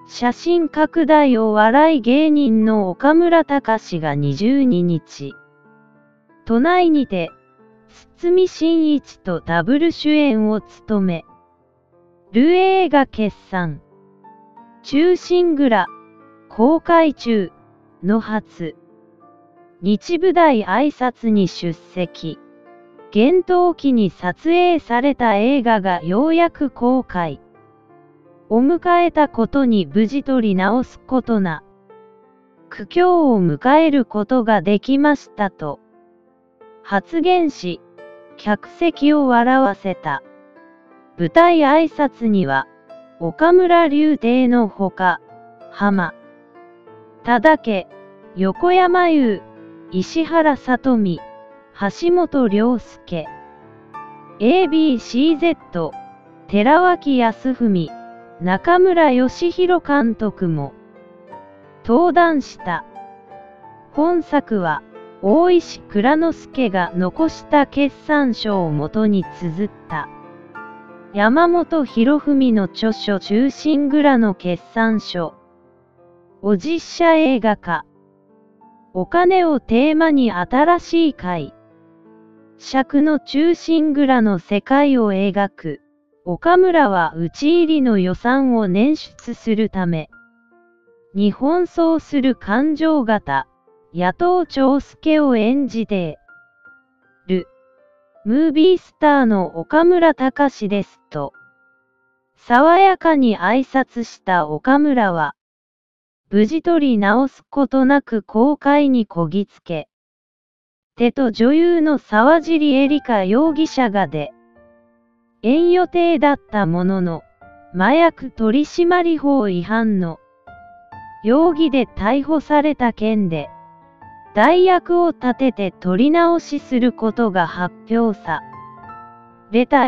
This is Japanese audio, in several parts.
写真拡大お笑い芸人の岡村隆史が22日、都内にて、堤真一とダブル主演を務める映画決算、忠臣蔵、公開中の初、日舞台挨拶に出席。厳冬期に撮影された映画がようやく公開を迎えたことに無事取り直すことな苦境を迎えることができましたと発言し、客席を笑わせた。舞台挨拶には岡村隆帝のほか、浜田岳、横山裕、石原さとみ、橋本良介、ABCZ、寺脇康文、中村義弘監督も登壇した。本作は大石内蔵助が残した決算書をもとに綴った山本博文の著書忠臣蔵の決算書を実写映画化。お金をテーマに新しい解釈の忠臣蔵の世界を描く。岡村は討ち入りの予算を捻出するために奔走する感情型野党長介を演じてるムービースターの岡村隆史ですと爽やかに挨拶した岡村は無事取り直すことなく公開にこぎつけてと女優の沢尻エリカ容疑者が演予定だったものの、麻薬取締法違反の容疑で逮捕された件で、代役を立てて取り直しすることが発表された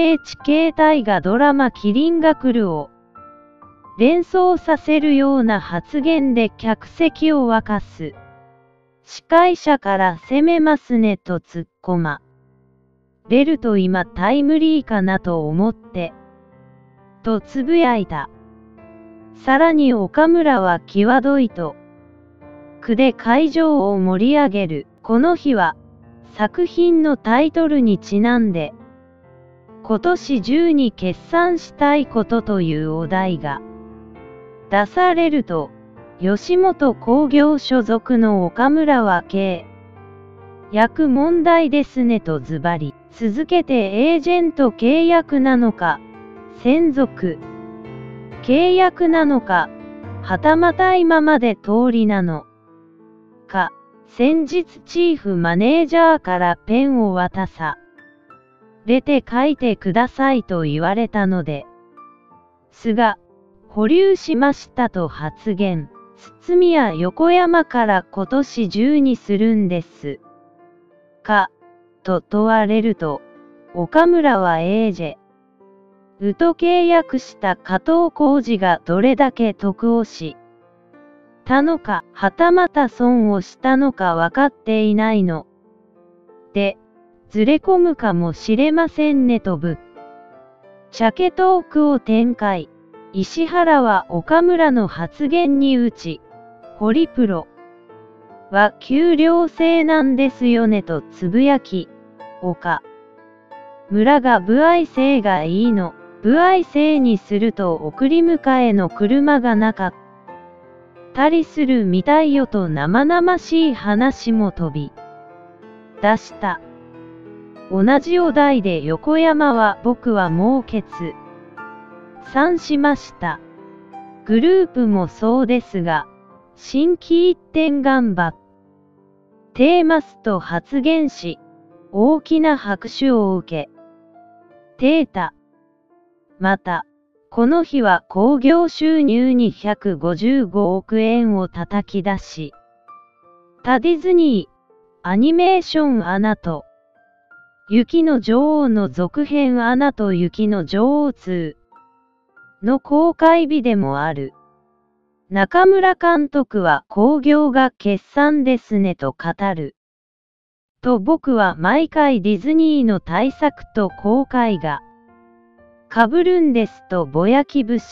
NHK 大河ドラマ麒麟が来るを連想させるような発言で客席を沸かす。司会者から攻めますねと突っ込まれると今タイムリーかなと思って、とつぶやいた。さらに岡村は際どいと、句で会場を盛り上げる。この日は、作品のタイトルにちなんで、今年中に決算したいことというお題が出されると、吉本興業所属の岡村は約問題ですねとズバリ。続けてエージェント契約なのか、専属契約なのか、はたまた今まで通りなのか、先日チーフマネージャーからペンを渡されて書いてくださいと言われたのですが、保留しましたと発言。堤や横山から今年中にするんですかと問われると、岡村はエージェと契約した加藤浩次がどれだけ得をしたのか、はたまた損をしたのか分かっていないので、ずれ込むかもしれませんねとぶっちゃけトークを展開。石原は岡村の発言にホリプロは給料制なんですよねとつぶやき、岡村が歩合制がいいの、歩合制にすると送り迎えの車がなかったりするみたいよと生々しい話も飛び出した。同じお題で横山は僕はもう決散しました。グループもそうですが、心機一転頑張ってますと発言し、大きな拍手を受けていた。また、この日は興行収入に155億円を叩き出し、ディズニー、アニメーションアナと、雪の女王の続編アナと雪の女王2の公開日でもある。中村監督は興行が決算ですねと語る。と僕は毎回ディズニーの大作と公開が被るんですとぼやき節。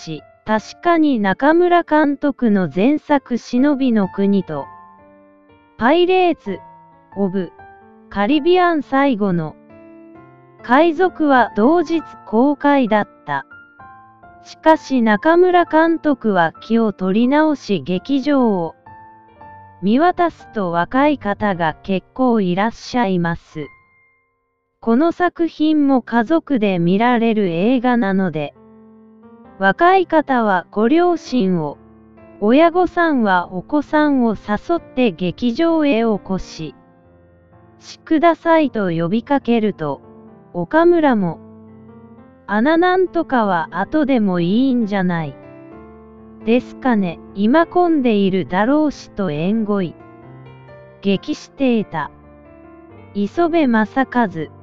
確かに中村監督の前作忍びの国と、パイレーツ・オブ・カリビアン最後の海賊は同日公開だった。しかし中村監督は気を取り直し劇場を見渡すと若い方が結構いらっしゃいます。この作品も家族で見られる映画なので、若い方はご両親を、親御さんはお子さんを誘って劇場へお越しくださいと呼びかけると、岡村も、なんとかは後でもいいんじゃないですかね、今混んでいるだろうしと援護激していた。磯部正和